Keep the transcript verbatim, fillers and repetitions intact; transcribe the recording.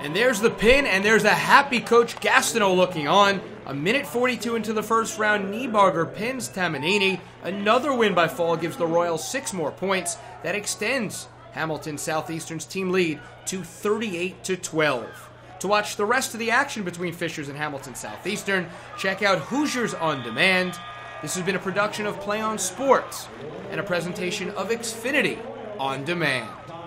And there's the pin, and there's a happy Coach Gastineau looking on. A minute forty-two into the first round, Neibarger pins Tamanini. Another win by fall gives the Royals six more points. That extends Hamilton Southeastern's team lead to thirty-eight to twelve. To watch the rest of the action between Fishers and Hamilton Southeastern, check out Hoosiers On Demand. This has been a production of Play On Sports and a presentation of Xfinity On Demand.